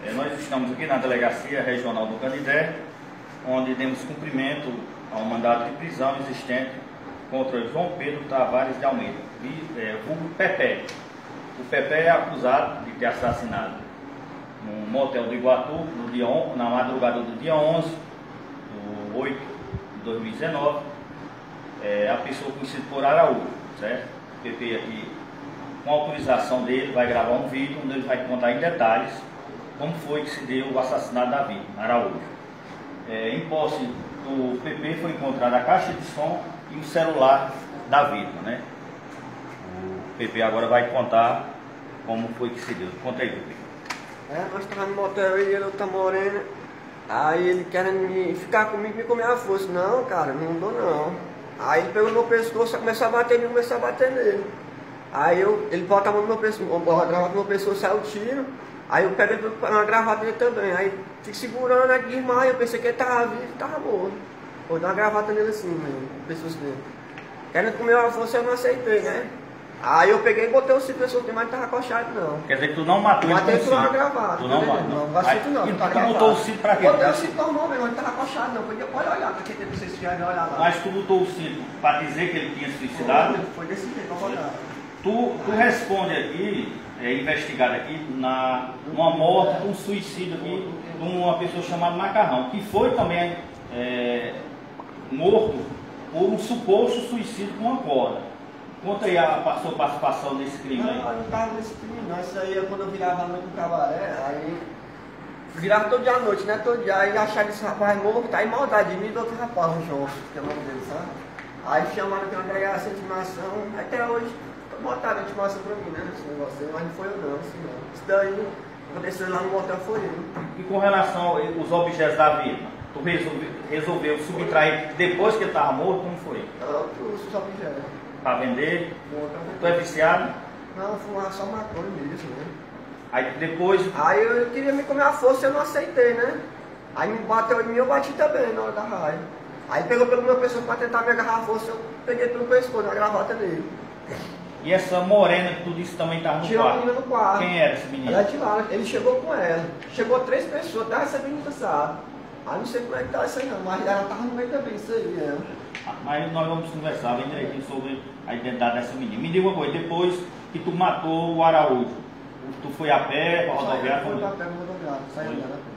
Nós estamos aqui na Delegacia Regional do Canindé, onde demos cumprimento ao mandado de prisão existente contra João Pedro Tavares de Almeida, vulgo Pepé. O Pepé é acusado de ter assassinado num motel do Iguatu na madrugada do dia 11 de 8 de 2019, a pessoa conhecida por Araújo, certo? O Pepe aqui, com autorização dele, vai gravar um vídeo onde ele vai contar em detalhes como foi que se deu o assassinato da vítima, Araújo. Em posse do Pepe foi encontrada a caixa de som e o celular da vítima, né? O Pepe agora vai contar como foi que se deu. Conta aí, Pepe. Nós estávamos no motel e ele, outra morena, aí ele querendo ficar comigo e me comer a força. Não, cara, não dou não. Aí ele pegou no meu pescoço, começou a bater em mim, começou a bater nele. Aí ele bota a mão no meu pescoço, a gravata no meu pescoço, saiu o tiro. Aí eu pego ele na gravata dele também. Aí fico segurando aqui demais, eu pensei que ele estava vivo e estava morto. Vou dar uma gravata nele assim, mesmo, no pescoço dele. Querendo comer a força, eu não aceitei, né? Aí eu peguei e botei o cinto pessoal, mas não estava acochado não. Quer dizer que tu não matou ele com o cinto? Matei por uma gravata. Tu não matou? Não, cinto não. E tu botou o cinto pra quê? Botei o cinto normal mesmo, ele não estava acochado não. Pode olhar, porque tem vocês que já olhar lá. Mas tu botou o cinto pra dizer que ele tinha suicidado? Foi desse jeito, pra olhar. Tu responde aqui, investigado aqui, numa morte, um suicídio aqui, de uma pessoa chamada Macarrão, que foi também morto por um suposto suicídio com uma corda. Conta aí a sua participação nesse crime aí. Não, eu não estava nesse crime não. Isso aí é quando eu virava a noite no cabaré, aí virava todo dia à noite, né? Todo dia, aí acharam esse rapaz morto, aí maldade de mim do outro rapaz, o João, que é o nome dele, sabe? Aí chamaram aqui uma delegacia de intimação, até hoje botaram a intimação pra mim, né? Esse negócio aí, mas não foi eu não, assim não. Isso daí aconteceu lá no motel, foi eu. E com relação aos objetos da vítima, tu resolveu subtrair depois que ele estava morto, como foi? Eu trouxe os objetos. Para vender? Tu é viciado? Não, fumar só maconha mesmo, né? Aí depois... Aí eu queria me comer a força e eu não aceitei, né? Aí me bateu em mim, eu bati também na hora da raiva. Aí pegou pelo meu pescoço para tentar me agarrar a força, eu peguei pelo pescoço, na gravata dele. E essa morena que tu disse também estava no Tirou quarto? a menina no quarto. Quem era esse menino? Ela é de lá, ele chegou com ela. Chegou 3 pessoas, até recebendo cansado. Aí não sei como é que tá isso aí não, mas ela tava no meio também, isso aí, ela. Mas nós vamos conversar bem direitinho sobre a identidade dessa menina. Me diga uma coisa, depois que tu matou o Araújo, tu foi a pé para a rodoviária? Foi a pé para a rodoviária, saiu dela.